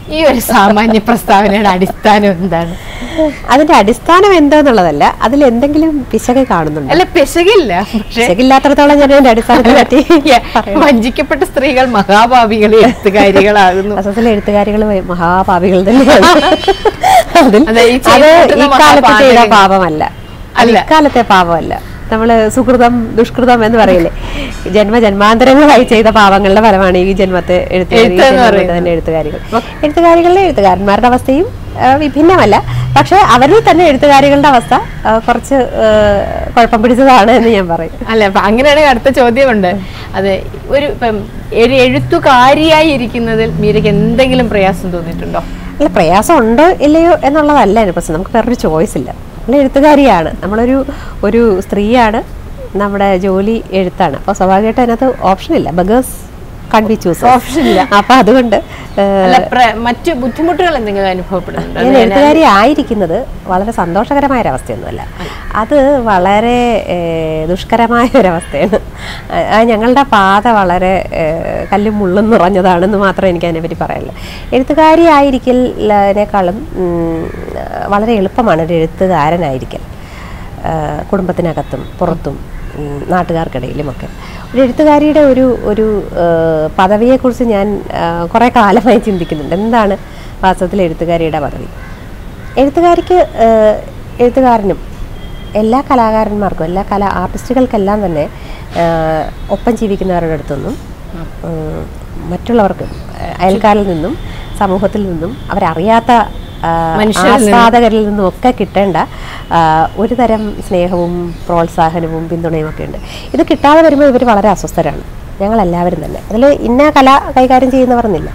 [SPEAKER 1] ഈ ഒരു സാമാന്യ പ്രസ്താവനയുടെ അടിസ്ഥാനം എന്താണ്?
[SPEAKER 3] അതിന്റെ അടിസ്ഥാനം എന്താന്നുള്ളതല്ല, അതിൽ എന്തെങ്കിലും പിശക് കാണുന്നുണ്ട്.
[SPEAKER 1] അല്ല, പിശകില്ല.
[SPEAKER 3] പിശകില്ലാത്തടത്തോളം ഞാൻ അതിന്റെ അടിസ്ഥാനത്തെ പറ്റി
[SPEAKER 1] വഞ്ചിക്കപ്പെട്ട സ്ത്രീകൾ മഹാഭാവികൾ, എഴുത്തുകാരികളാകുന്നു.
[SPEAKER 3] അസത്തിലെ എഴുത്തുകാരികൾ മഹാപാപികൾ തന്നെയാണ്. അത് ഈ കാലത്ത് ചെയ്ത പാപമല്ല, അക്കാലത്തെ പാപമല്ല. നമ്മള് സുഹൃതം ദുഷ്കൃതം എന്ന് പറയില്ലേ, ജന്മ ജന്മാന്തരങ്ങളായി ചെയ്ത പാപങ്ങളുടെ ഫലമാണ് ഈ ജന്മത്തെ തന്നെ എഴുത്തുകാരികൾ. എഴുത്തുകാരികളുടെ എഴുത്തുകാരന്മാരുടെ അവസ്ഥയും വിഭിന്നമല്ല. പക്ഷെ അവരിൽ തന്നെ എഴുത്തുകാരികളുടെ അവസ്ഥ കുറച്ച് കുഴപ്പം പിടിച്ചതാണ് എന്ന് ഞാൻ പറയും.
[SPEAKER 1] അല്ല, അപ്പൊ അങ്ങനെയാണെങ്കിൽ അടുത്ത ചോദ്യമുണ്ട്. അതെ, ഒരു ഇപ്പം ഒരു എഴുത്തുകാരിയായി ഇരിക്കുന്നതിൽ മീരയ്ക്ക് എന്തെങ്കിലും പ്രയാസം തോന്നിയിട്ടുണ്ടോ?
[SPEAKER 3] അല്ല, പ്രയാസം ഉണ്ടോ ഇല്ലയോ എന്നുള്ളതല്ല അതിന് പ്രശ്നം. നമുക്ക് വേറൊരു ചോയ്സ് ഇല്ല. നമ്മൾ എഴുത്തുകാരിയാണ്, നമ്മളൊരു ഒരു സ്ത്രീയാണ്, നമ്മുടെ ജോലി എഴുത്താണ്. അപ്പോൾ സ്വാഭാവികമായിട്ട് അതിനകത്ത് ഓപ്ഷൻ ഇല്ല. Beggars can be choose, option ഇല്ല. അപ്പം അതുകൊണ്ട്
[SPEAKER 1] മറ്റു ബുദ്ധിമുട്ടുകൾ എന്തെങ്കിലും അനുഭവപ്പെടുന്നുണ്ട്?
[SPEAKER 3] ഞാൻ എഴുത്തുകാരി ആയിരിക്കുന്നത് വളരെ സന്തോഷകരമായ ഒരവസ്ഥയൊന്നുമല്ല, അത് വളരെ ദുഷ്കരമായ ഒരവസ്ഥയാണ്. ഞങ്ങളുടെ പാത വളരെ കല്ലും മുള്ളും നിറഞ്ഞതാണെന്ന് മാത്രമേ എനിക്ക് അതിനെപ്പറ്റി പറയാനുള്ളൂ. എഴുത്തുകാരി ആയിരിക്കലിനേക്കാളും വളരെ എളുപ്പമാണ് ഒരു എഴുത്തുകാരനായിരിക്കൽ. കുടുംബത്തിനകത്തും പുറത്തും നാട്ടുകാർക്കിടയിലുമൊക്കെ ഒരു എഴുത്തുകാരിയുടെ ഒരു ഒരു പദവിയെക്കുറിച്ച് ഞാൻ കുറേ കാലമായി ചിന്തിക്കുന്നുണ്ട്. എന്താണ് വാസ്തവത്തിൽ എഴുത്തുകാരിയുടെ പദവി? എഴുത്തുകാരിക്ക് എഴുത്തുകാരനും എല്ലാ കലാകാരന്മാർക്കും എല്ലാ കലാ ആർട്ടിസ്റ്റുകൾക്കെല്ലാം തന്നെ ഒപ്പം ജീവിക്കുന്നവരുടെ അടുത്തൊന്നും മറ്റുള്ളവർക്ക് അയൽക്കാരിൽ നിന്നും സമൂഹത്തിൽ നിന്നും അവരറിയാത്ത ആസ്വാദകരിൽ നിന്നും ഒക്കെ കിട്ടേണ്ട ഒരു തരം സ്നേഹവും പ്രോത്സാഹനവും പിന്തുണയും ഒക്കെ ഉണ്ട്. ഇത് കിട്ടാതെ വരുമ്പോൾ ഇവർ വളരെ അസ്വസ്ഥരാണ്, ഞങ്ങളെല്ലാവരും തന്നെ. അതിൽ ഇന്ന കല കൈകാര്യം ചെയ്യുന്നവർന്നില്ല.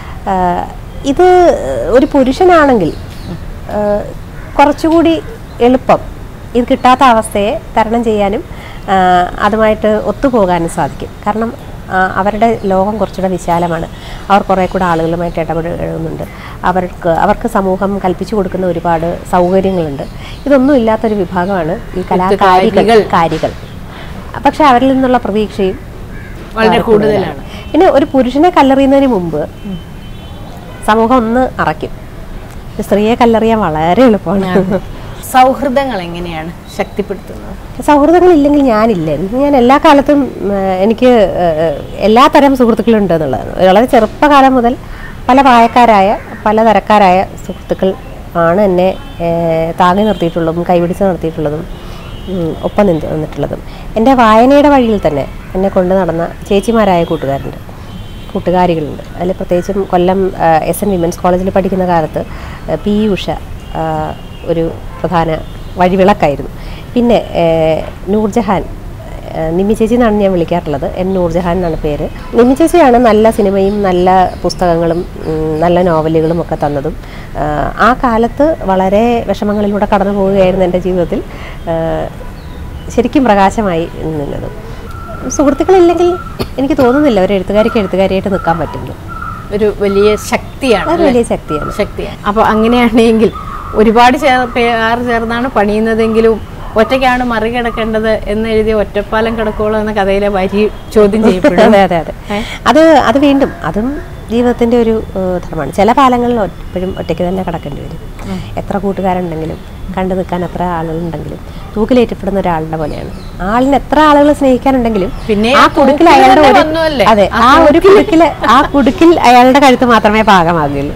[SPEAKER 3] ഇത് ഒരു പുരുഷനാണെങ്കിൽ കുറച്ചുകൂടി എളുപ്പം ഇത് കിട്ടാത്ത അവസ്ഥയെ തരണം ചെയ്യാനും അതുമായിട്ട് ഒത്തുപോകാനും സാധിക്കും. കാരണം അവരുടെ ലോകം കുറച്ചുകൂടെ വിശാലമാണ്. അവർ കുറേ കൂടെ ആളുകളുമായിട്ട് ഇടപെടുന്നുണ്ട്. അവർക്ക് അവർക്ക് സമൂഹം കൽപ്പിച്ചു കൊടുക്കുന്ന ഒരുപാട് സൗകര്യങ്ങളുണ്ട്. ഇതൊന്നും ഇല്ലാത്തൊരു വിഭാഗമാണ് ഈ കലാകാരികൾ കാരികൾ. പക്ഷെ അവരിൽ നിന്നുള്ള പ്രതീക്ഷയും
[SPEAKER 1] വളരെ കൂടുതലാണ്.
[SPEAKER 3] പിന്നെ ഒരു പുരുഷനെ കല്ലെറിയുന്നതിന് മുമ്പ് സമൂഹം ഒന്ന് അറയ്ക്കും. സ്ത്രീയെ കല്ലെറിയാൻ വളരെ എളുപ്പമാണ്.
[SPEAKER 1] സൗഹൃദങ്ങൾ എങ്ങനെയാണ് ശക്തിപ്പെടുത്തുന്നത്?
[SPEAKER 3] സൗഹൃദങ്ങൾ ഇല്ലെങ്കിൽ ഞാനില്ല. ഞാൻ എല്ലാ കാലത്തും എനിക്ക് എല്ലാ തരം സുഹൃത്തുക്കളുണ്ട് എന്നുള്ളതാണ്. വളരെ ചെറുപ്പകാലം മുതൽ പല പ്രായക്കാരായ പലതരക്കാരായ സുഹൃത്തുക്കൾ ആണ് എന്നെ താങ്ങി നിർത്തിയിട്ടുള്ളതും കൈപിടിച്ച് നിർത്തിയിട്ടുള്ളതും ഒപ്പം നിന്ന് നിന്നിട്ടുള്ളതും. എൻ്റെ വായനയുടെ വഴിയിൽ തന്നെ എന്നെ കൊണ്ട് നടന്ന ചേച്ചിമാരായ കൂട്ടുകാരുണ്ട്, കൂട്ടുകാരികളുണ്ട്. അതിൽ പ്രത്യേകിച്ചും കൊല്ലം എസ് എൻ വിമൻസ് കോളേജിൽ പഠിക്കുന്ന കാലത്ത് പി ഉഷ ഒരു പ്രധാന വഴിവിളക്കായിരുന്നു. പിന്നെ നൂർജഹാൻ, നിമ്മി ചേച്ചി എന്നാണ് ഞാൻ വിളിക്കാറുള്ളത്, എൻ നൂർജഹാൻ എന്നാണ് പേര്. നിമ്മി ചേച്ചിയാണ് നല്ല സിനിമയും നല്ല പുസ്തകങ്ങളും നല്ല നോവലുകളും ഒക്കെ തന്നതും. ആ കാലത്ത് വളരെ വിഷമങ്ങളിലൂടെ കടന്നു പോവുകയായിരുന്നു എൻ്റെ ജീവിതത്തിൽ, ശരിക്കും പ്രകാശമായി നിന്നതും. സുഹൃത്തുക്കളില്ലെങ്കിൽ എനിക്ക് തോന്നുന്നില്ല ഒരു എഴുത്തുകാരിക്ക് എഴുത്തുകാരിയായിട്ട് നിൽക്കാൻ പറ്റുള്ളൂ.
[SPEAKER 1] ഒരു വലിയ ശക്തിയാണ്,
[SPEAKER 3] ഒരു വലിയ ശക്തിയാണ്
[SPEAKER 1] ശക്തിയാണ് അപ്പോൾ അങ്ങനെയാണെങ്കിൽ ഒരുപാട് ചേർ പേർ ചേർന്നാണ് പണിയുന്നതെങ്കിലും ഒറ്റയ്ക്കാണ് മറികടക്കേണ്ടത് എന്ന് എഴുതിയ ഒറ്റപ്പാലം കിടക്കോളം എന്ന കഥയിലെ വരി ചോദ്യം ചെയ്യപ്പെടും.
[SPEAKER 3] അതെ അതെ അതെ അത് അത് വീണ്ടും അതും ജീവിതത്തിൻ്റെ ഒരു ധർമ്മമാണ്. ചില പാലങ്ങളിൽ എപ്പോഴും ഒറ്റയ്ക്ക് തന്നെ കിടക്കേണ്ടി വരും. എത്ര കൂട്ടുകാരുണ്ടെങ്കിലും കണ്ടു നിൽക്കാൻ എത്ര ആളുകളുണ്ടെങ്കിലും തൂക്കിലേറ്റപ്പെടുന്ന ഒരാളുടെ പോലെയാണ്. ആളിന് എത്ര ആളുകൾ സ്നേഹിക്കാനുണ്ടെങ്കിലും പിന്നെ ആ കുടുക്കിൽ അയാളുടെ ഒരു അതെ ആ ഒരു കുടുക്കിൽ ആ കുടുക്കിൽ അയാളുടെ കഴുത്ത് മാത്രമേ പാകമാകുകയുള്ളൂ.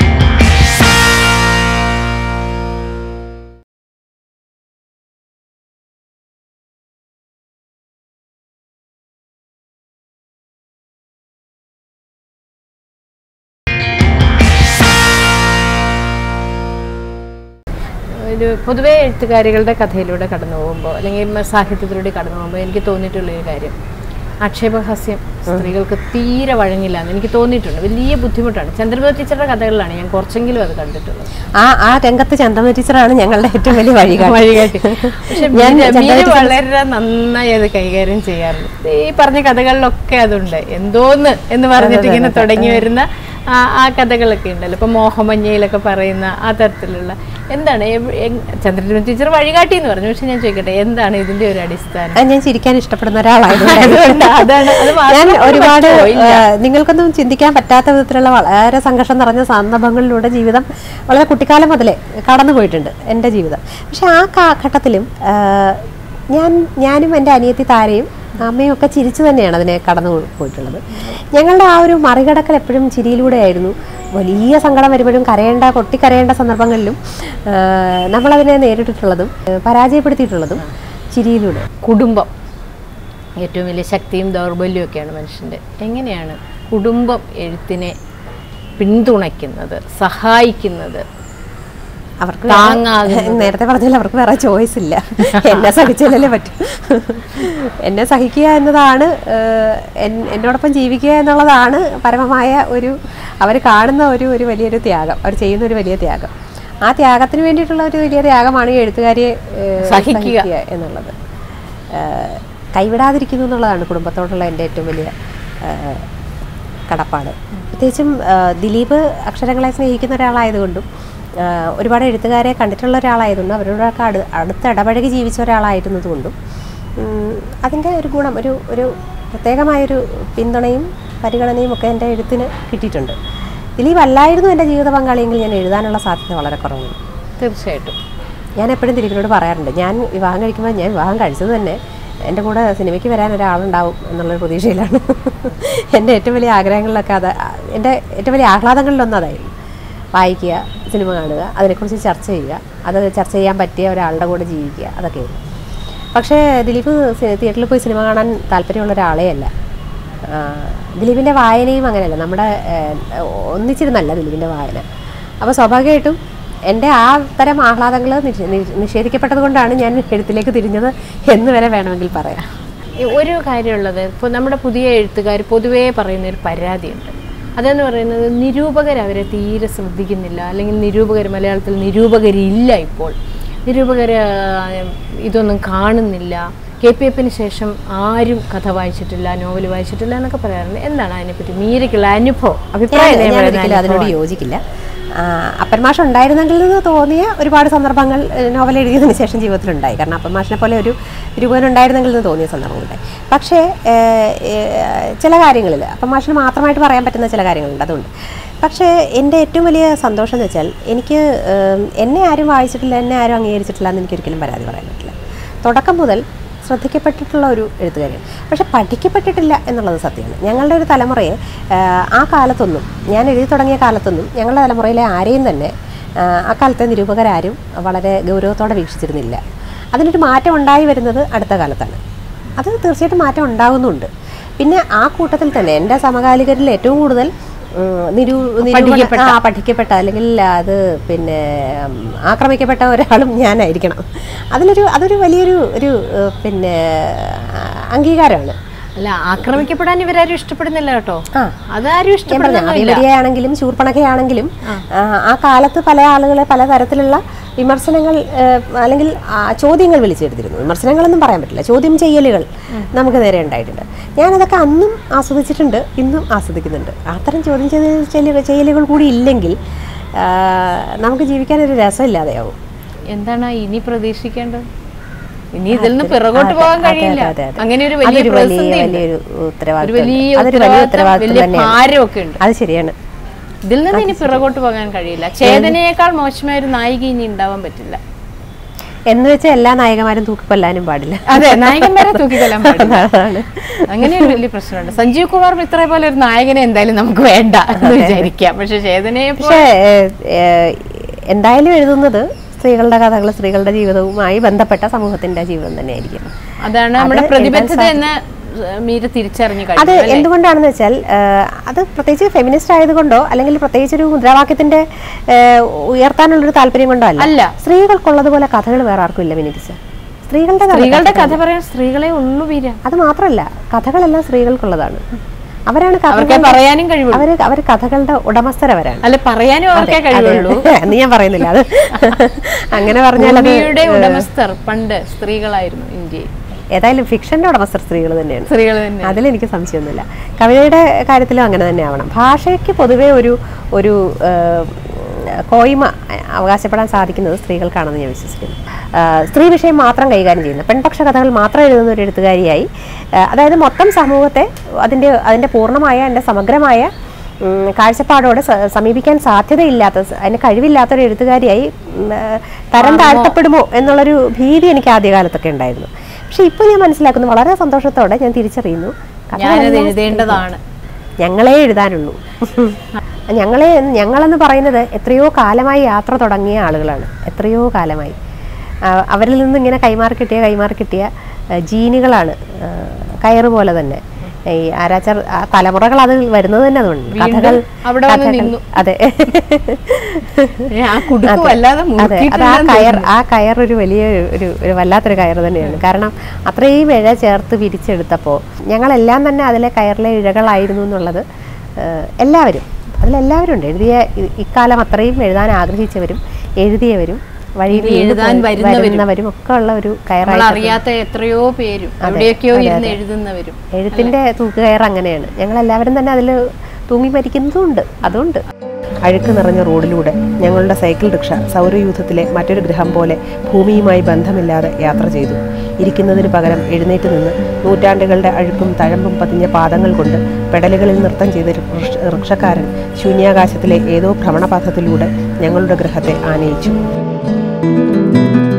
[SPEAKER 1] ഒരു പൊതുവേ എഴുത്തുകാരികളുടെ കഥയിലൂടെ കടന്നു പോകുമ്പോൾ അല്ലെങ്കിൽ സാഹിത്യത്തിലൂടെ കടന്നു പോകുമ്പോൾ എനിക്ക് തോന്നിയിട്ടുള്ളൊരു കാര്യം, ആക്ഷേപഹാസ്യം സ്ത്രീകൾക്ക് തീരെ വഴങ്ങില്ല എന്ന് എനിക്ക് തോന്നിയിട്ടുണ്ട്. വലിയ ബുദ്ധിമുട്ടാണ്. ചന്ദ്രമതി ടീച്ചറുടെ കഥകളിലാണ് ഞാൻ കുറച്ചെങ്കിലും അത് കണ്ടിട്ടുള്ളത്.
[SPEAKER 3] ആ ആ രംഗത്ത് ചന്ദ്രമതി ടീച്ചറാണ് ഞങ്ങളുടെ ഏറ്റവും വലിയ വഴികാട്ടി വഴികാട്ടി
[SPEAKER 1] പക്ഷെ വളരെ നന്നായി അത് കൈകാര്യം ചെയ്യാറുണ്ട്. ഈ പറഞ്ഞ കഥകളിലൊക്കെ അതുണ്ട്. എന്തോന്ന് എന്ന് പറഞ്ഞിട്ട് ഇങ്ങനെ തുടങ്ങി വരുന്ന ആ ആ കഥകളൊക്കെ ഉണ്ടല്ലോ. ഇപ്പം മോഹമഞ്ഞയിലൊക്കെ പറയുന്ന ആ തരത്തിലുള്ള എന്താണ് ചന്ദ്രൻ ടീച്ചർ വഴികാട്ടി എന്ന് പറഞ്ഞു, പക്ഷെ ഞാൻ ചോദിക്കട്ടെ എന്താണ് ഇതിന്റെ ഒരു അടിസ്ഥാനം?
[SPEAKER 3] ഞാൻ ചിരിക്കാൻ ഇഷ്ടപ്പെടുന്ന ഒരാളായതുകൊണ്ട്
[SPEAKER 1] അതാണ്
[SPEAKER 3] ഞാൻ ഒരുപാട് നിങ്ങൾക്കൊന്നും ചിന്തിക്കാൻ പറ്റാത്ത വിധത്തിലുള്ള വളരെ സംഘർഷം നിറഞ്ഞ സന്ദർഭങ്ങളിലൂടെ ജീവിതം വളരെ കുട്ടിക്കാലം മുതലേ കടന്നു പോയിട്ടുണ്ട് എൻ്റെ ജീവിതം. പക്ഷെ ആ കാലഘട്ടത്തിലും ഞാൻ ഞാനും എൻ്റെ അനിയത്തി താരയും അമ്മയും ഒക്കെ ചിരിച്ചു തന്നെയാണ് അതിനെ കടന്നു പോയിട്ടുള്ളത്. ഞങ്ങളുടെ ആ ഒരു മറികടക്കൽ എപ്പോഴും ചിരിയിലൂടെ ആയിരുന്നു. വലിയ സങ്കടം വരുമ്പോഴും കരയേണ്ട പൊട്ടിക്കരയേണ്ട സന്ദർഭങ്ങളിലും നമ്മളതിനെ നേരിട്ടിട്ടുള്ളതും പരാജയപ്പെടുത്തിയിട്ടുള്ളതും ചിരിയിലൂടെ.
[SPEAKER 1] കുടുംബം ഏറ്റവും വലിയ ശക്തിയും ദൗർബല്യവും ഒക്കെയാണ് മനുഷ്യൻ്റെ. എങ്ങനെയാണ് കുടുംബം എഴുത്തിനെ പിന്തുണയ്ക്കുന്നത്, സഹായിക്കുന്നത്?
[SPEAKER 3] അവർക്ക് നേരത്തെ പറഞ്ഞാൽ അവർക്ക് വേറെ ചോയ്സ് ഇല്ല, എന്നെ സഹിച്ചാലേ പറ്റും. എന്നെ സഹിക്കുക എന്നതാണ്, എന്നോടൊപ്പം ജീവിക്കുക എന്നുള്ളതാണ് പരമമായ ഒരു അവർ കാണുന്ന ഒരു ഒരു വലിയൊരു ത്യാഗം, അവർ ചെയ്യുന്ന ഒരു വലിയ ത്യാഗം. ആ ത്യാഗത്തിന് വേണ്ടിയിട്ടുള്ള ഒരു വലിയ ത്യാഗമാണ് ഈ എഴുത്തുകാരിയെ സഹിക്കുക എന്നുള്ളത്. കൈവിടാതിരിക്കുന്നു എന്നുള്ളതാണ് കുടുംബത്തോടുള്ള എൻ്റെ ഏറ്റവും വലിയ കടപ്പാട്. പ്രത്യേകിച്ചും ദിലീപ് അക്ഷരങ്ങളെ സ്നേഹിക്കുന്ന ഒരാളായതുകൊണ്ടും ഒരുപാട് എഴുത്തുകാരെ കണ്ടിട്ടുള്ള ഒരാളായതുകൊണ്ടും അവരോടൊക്കെ അടു അടുത്ത് ഇടപഴകി ജീവിച്ച ഒരാളായിരുന്നതുകൊണ്ടും അതിൻ്റെ ഒരു ഗുണം, ഒരു ഒരു പ്രത്യേകമായൊരു പിന്തുണയും പരിഗണനയും ഒക്കെ എൻ്റെ എഴുത്തിന് കിട്ടിയിട്ടുണ്ട്. ദിലീപ് അല്ലായിരുന്നു എൻ്റെ ജീവിത പങ്കാളിയെങ്കിൽ ഞാൻ എഴുതാനുള്ള സാധ്യത വളരെ കുറവാണ്.
[SPEAKER 1] തീർച്ചയായിട്ടും.
[SPEAKER 3] ഞാൻ എപ്പോഴും ദിലീപിനോട് പറയാറുണ്ട്, ഞാൻ വിവാഹം കഴിക്കുമ്പോൾ ഞാൻ വിവാഹം കഴിച്ചത് തന്നെ എൻ്റെ കൂടെ സിനിമയ്ക്ക് വരാൻ ഒരാളുണ്ടാവും എന്നുള്ളൊരു പ്രതീക്ഷയിലാണ്. എൻ്റെ ഏറ്റവും വലിയ ആഗ്രഹങ്ങളിലൊക്കെ അത്, എൻ്റെ ഏറ്റവും വലിയ ആഹ്ലാദങ്ങളിലൊന്നും അതായിരുന്നു. വായിക്കുക, സിനിമ കാണുക, അതിനെക്കുറിച്ച് ചർച്ച ചെയ്യുക, അത് ചർച്ച ചെയ്യാൻ പറ്റിയ ഒരാളുടെ കൂടെ ജീവിക്കുക, അതൊക്കെയായിരുന്നു. പക്ഷേ ദിലീപ് തിയേറ്ററിൽ പോയി സിനിമ കാണാൻ താല്പര്യമുള്ള ഒരാളേ അല്ല. ദിലീപിൻ്റെ വായനയും അങ്ങനെയല്ല, നമ്മുടെ ഒന്നിച്ചിരുന്നല്ല ദിലീപിൻ്റെ വായന. അപ്പോൾ സ്വാഭാവികമായിട്ടും എൻ്റെ ആ തരം ആഹ്ലാദങ്ങൾ നിഷേധിക്കപ്പെട്ടത് കൊണ്ടാണ് ഞാൻ എഴുത്തിലേക്ക് തിരിഞ്ഞത് എന്ന് വരെ വേണമെങ്കിൽ പറയാം.
[SPEAKER 1] ഒരു കാര്യമുള്ളത്, ഇപ്പോൾ നമ്മുടെ പുതിയ എഴുത്തുകാർ പൊതുവേ പറയുന്നൊരു പരാതിയുണ്ട്. അതെന്ന് പറയുന്നത് നിരൂപകർ അവരെ തീരെ ശ്രദ്ധിക്കുന്നില്ല, അല്ലെങ്കിൽ നിരൂപകർ, മലയാളത്തിൽ നിരൂപകരില്ല ഇപ്പോൾ, നിരൂപകർ ഇതൊന്നും കാണുന്നില്ല, കെ പി എഫിന് ശേഷം ആരും കഥ വായിച്ചിട്ടില്ല, നോവൽ വായിച്ചിട്ടില്ല എന്നൊക്കെ പറയാറുണ്ട്. എന്താണ് അതിനെപ്പറ്റി മീരയ്ക്കുള്ള അനുഭവം, അഭിപ്രായം?
[SPEAKER 3] അതിനോട് യോജിക്കില്ല. അപ്പൻ മാഷ് ഉണ്ടായിരുന്നെങ്കിൽ നിന്ന് തോന്നിയ ഒരുപാട് സന്ദർഭങ്ങൾ നോവൽ എഴുതിയതിന് ശേഷം ജീവിതത്തിലുണ്ടായി. കാരണം അപ്പൻ മാഷിനെ പോലെ ഒരു രൂപൻ ഉണ്ടായിരുന്നെങ്കിൽ നിന്ന് തോന്നിയ സന്ദർഭങ്ങളുണ്ടായി. പക്ഷേ ചില കാര്യങ്ങളിൽ അപ്പൻ മാഷിന് മാത്രമായിട്ട് പറയാൻ പറ്റുന്ന ചില കാര്യങ്ങളുണ്ട്, അതുകൊണ്ട്. പക്ഷേ എൻ്റെ ഏറ്റവും വലിയ സന്തോഷം എന്ന് വെച്ചാൽ എനിക്ക് എന്നെ ആരും വായിച്ചിട്ടില്ല, എന്നെ ആരും അംഗീകരിച്ചിട്ടില്ല എന്ന് എനിക്കൊരിക്കലും പരാതി പറയാൻ പറ്റില്ല. തുടക്കം മുതൽ ശ്രദ്ധിക്കപ്പെട്ടിട്ടുള്ള ഒരു എഴുത്തുകാരിയാണ്. പക്ഷെ പഠിക്കപ്പെട്ടിട്ടില്ല എന്നുള്ളത് സത്യമാണ്. ഞങ്ങളുടെ ഒരു തലമുറയെ ആ കാലത്തൊന്നും, ഞാൻ എഴുതി തുടങ്ങിയ കാലത്തൊന്നും ഞങ്ങളുടെ തലമുറയിലെ ആരെയും തന്നെ ആ കാലത്തെ നിരൂപകരാരും വളരെ ഗൗരവത്തോടെ വീക്ഷിച്ചിരുന്നില്ല. അതിനൊരു മാറ്റം ഉണ്ടായി വരുന്നത് അടുത്ത കാലത്താണ്. അത് തീർച്ചയായിട്ടും മാറ്റം ഉണ്ടാകുന്നുണ്ട്. പിന്നെ ആ കൂട്ടത്തിൽ തന്നെ എൻ്റെ സമകാലികരിൽ ഏറ്റവും കൂടുതൽ നിരൂ പഠിക്കപ്പെട്ട പഠിക്കപ്പെട്ട അല്ലെങ്കിൽ അത് പിന്നെ ആക്രമിക്കപ്പെട്ട ഒരാളും ഞാനായിരിക്കണം. അതിലൊരു അതൊരു വലിയൊരു ഒരു പിന്നെ അംഗീകാരമാണ്.
[SPEAKER 1] അല്ല, ആക്രമിക്കപ്പെടാൻ ഇവരാരും ഇഷ്ടപ്പെടുന്നില്ല കേട്ടോ. അതാരും
[SPEAKER 3] ഇഷ്ടപ്പെടുന്നയാണെങ്കിലും ശൂർപ്പണഖയാണെങ്കിലും ആ കാലത്ത് പല ആളുകളെ പലതരത്തിലുള്ള വിമർശനങ്ങൾ അല്ലെങ്കിൽ ചോദ്യങ്ങൾ വിളിച്ചെടുത്തിരുന്നു. വിമർശനങ്ങളൊന്നും പറയാൻ പറ്റില്ല, ചോദ്യം ചെയ്യലുകൾ നമുക്ക് നേരെ ഉണ്ടായിട്ടുണ്ട്. ഞാനതൊക്കെ അന്നും ആസ്വദിച്ചിട്ടുണ്ട്, ഇന്നും ആസ്വദിക്കുന്നുണ്ട്. അത്തരം ചോദ്യം ചെയ്യൽ ചെയ്യലുകൾ കൂടി ഇല്ലെങ്കിൽ നമുക്ക് ജീവിക്കാനൊരു രസമില്ലാതെയാവും.
[SPEAKER 1] എന്താണ് ഇനി പ്രതീക്ഷിക്കേണ്ടത്? ഇനി ഇതിൽ നിന്ന് പിറകോട്ട് പോകാൻ കഴിയില്ല. അങ്ങനെ ഒരു വലിയ ഭാരമൊക്കെ ഉണ്ട്.
[SPEAKER 3] അത് ശരിയാണ്.
[SPEAKER 1] ഇതിൽ നിന്ന് ഇനി പിറകോട്ട് പോകാൻ കഴിയില്ല. ചേതനയേക്കാൾ മോശമായ ഒരു നായിക ഇനി ഉണ്ടാവാൻ പറ്റില്ല.
[SPEAKER 3] എന്ന് വെച്ചാൽ എല്ലാ നായകന്മാരും തൂക്കിക്കൊല്ലാനും പാടില്ല.
[SPEAKER 1] അതെ, നായകന്മാരെ തൂക്കിക്കൊല്ലാൻ പാടില്ല. അങ്ങനെ ഒരു വലിയ പ്രശ്നമുണ്ട്. സഞ്ജീവ് കുമാർ മിത്ര പോലെ ഒരു നായകനെ എന്തായാലും നമുക്ക് വേണ്ട എന്ന് വിചാരിക്കാം. പക്ഷെ ചേതനയെ പക്ഷേ
[SPEAKER 3] എന്തായാലും എഴുതുന്നത് സ്ത്രീകളുടെ കഥകൾ, സ്ത്രീകളുടെ ജീവിതവുമായി ബന്ധപ്പെട്ട സമൂഹത്തിന്റെ ജീവിതം തന്നെയായിരിക്കും.
[SPEAKER 1] അതാണ് നമ്മുടെ പ്രതിബദ്ധത എന്ന് മീര തിരിച്ചറിഞ്ഞു.
[SPEAKER 3] അത് എന്തുകൊണ്ടാണെന്ന് വെച്ചാൽ അത് പ്രത്യേകിച്ച് ഫെമിനിസ്റ്റ് ആയതുകൊണ്ടോ അല്ലെങ്കിൽ പ്രത്യേകിച്ച് ഒരു മുദ്രാവാക്യത്തിന്റെ ഉയർത്താനുള്ളൊരു താല്പര്യം കൊണ്ടോ അല്ല. സ്ത്രീകൾക്കുള്ളതുപോലെ കഥകൾ വേറെ ആർക്കും ഇല്ല വിനിപ്പിച്ച. സ്ത്രീകളുടെ
[SPEAKER 1] സ്ത്രീകളുടെ കഥ പറയാൻ സ്ത്രീകളെ ഉള്ളു വീര.
[SPEAKER 3] അത് മാത്രമല്ല, കഥകളെല്ലാം സ്ത്രീകൾക്കുള്ളതാണ്. അവരാണ്
[SPEAKER 1] പറയാനും കഴിവുള്ളൂ.
[SPEAKER 3] അവര് അവർ കഥകളുടെ ഉടമസ്ഥരവരാണ്.
[SPEAKER 1] അല്ല, പറയാനും അവർക്കേ കഴിവുള്ളൂ
[SPEAKER 3] എന്ന് ഞാൻ പറയുന്നില്ല. അത് അങ്ങനെ പറഞ്ഞാൽ
[SPEAKER 1] ഉടമസ്ഥർ പണ്ട് സ്ത്രീകളായിരുന്നു ഇന്ത്യയിൽ.
[SPEAKER 3] ഏതായാലും ഫിക്ഷന്റെ ഉടമസ്ഥർ സ്ത്രീകൾ തന്നെയാണ്.
[SPEAKER 1] സ്ത്രീകൾ തന്നെ,
[SPEAKER 3] അതിലെനിക്ക് സംശയമൊന്നുമില്ല. കവിതയുടെ കാര്യത്തിലും അങ്ങനെ തന്നെ ആവണം. ഭാഷയ്ക്ക് പൊതുവെ ഒരു ഒരു കോയ്മ അവകാശപ്പെടാൻ സാധിക്കുന്നത് സ്ത്രീകൾക്കാണെന്ന് ഞാൻ വിശ്വസിക്കുന്നു. സ്ത്രീ വിഷയം മാത്രം കൈകാര്യം ചെയ്യുന്ന, പെൺപക്ഷ കഥകൾ മാത്രം എഴുതുന്ന ഒരു എഴുത്തുകാരിയായി, അതായത് മൊത്തം സമൂഹത്തെ അതിൻ്റെ അതിൻ്റെ പൂർണ്ണമായ അതിൻ്റെ സമഗ്രമായ കാഴ്ചപ്പാടോടെ സമീപിക്കാൻ സാധ്യതയില്ലാത്ത, അതിന് കഴിവില്ലാത്തൊരു എഴുത്തുകാരിയായി തരം താഴ്ത്തപ്പെടുമോ എന്നുള്ളൊരു ഭീതി എനിക്ക് ആദ്യകാലത്തൊക്കെ ഉണ്ടായിരുന്നു. പക്ഷെ ഇപ്പോൾ ഞാൻ മനസ്സിലാക്കുന്നു, വളരെ സന്തോഷത്തോടെ ഞാൻ തിരിച്ചറിയുന്നു,
[SPEAKER 1] എഴുതേണ്ടതാണ്,
[SPEAKER 3] ഞങ്ങളെ എഴുതാനുള്ളൂ. ഞങ്ങളെ ഞങ്ങളെന്ന് പറയുന്നത് എത്രയോ കാലമായി യാത്ര തുടങ്ങിയ ആളുകളാണ്, എത്രയോ കാലമായി അവരിൽ നിന്ന് ഇങ്ങനെ കൈമാറി കിട്ടിയ കൈമാറി കിട്ടിയ ജീനുകളാണ്. കയറ് പോലെ തന്നെ ഈ ആരാച്ചാർ തലമുറകൾ അത് വരുന്നത് തന്നെ അതുകൊണ്ട് കഥകൾ അതെ അതെ അത് ആ കയർ ആ കയർ ഒരു വലിയ ഒരു ഒരു വല്ലാത്തൊരു കയർ തന്നെയാണ്. കാരണം അത്രയും ഇഴ ചേർത്ത് വിരിച്ചെടുത്തപ്പോൾ ഞങ്ങളെല്ലാം തന്നെ അതിലെ കയറിലെ ഇഴകളായിരുന്നു എന്നുള്ളത് എല്ലാവരും അതിലെല്ലാവരും ഉണ്ട്. എഴുതിയ ഇക്കാലം അത്രയും എഴുതാൻ ആഗ്രഹിച്ചവരും എഴുതിയവരും വഴിയിൽ എഴുതാൻ വരുന്നവരും ഒക്കെ ഉള്ള ഒരു കയറായി
[SPEAKER 1] അറിയാത്ത എത്രയോ പേരും എവിടെയൊക്കെയോ ഇരുന്ന് എഴുതുന്നവരും.
[SPEAKER 3] എഴുത്തിന്റെ തൂക്കുകയർ അങ്ങനെയാണ്. ഞങ്ങളെല്ലാവരും തന്നെ അതിൽ തൂങ്ങി മരിക്കുന്നതുണ്ട്. അതുകൊണ്ട്
[SPEAKER 2] അഴുക്ക് നിറഞ്ഞ റോഡിലൂടെ ഞങ്ങളുടെ സൈക്കിൾ റിക്ഷ സൗരയൂഥത്തിലെ മറ്റൊരു ഗ്രഹം പോലെ ഭൂമിയുമായി ബന്ധമില്ലാതെ യാത്ര ചെയ്തു. ഇരിക്കുന്നതിന് പകരം എഴുന്നേറ്റ് നിന്ന് നൂറ്റാണ്ടുകളുടെ അഴുക്കും തഴമ്പും പതിഞ്ഞ പാദങ്ങൾ കൊണ്ട് പെടലുകളിൽ നൃത്തം ചെയ്ത റിക്ഷക്കാരൻ ശൂന്യാകാശത്തിലെ ഏതോ ഭ്രമണപഥത്തിലൂടെ ഞങ്ങളുടെ ഗ്രഹത്തെ ആനയിച്ചു.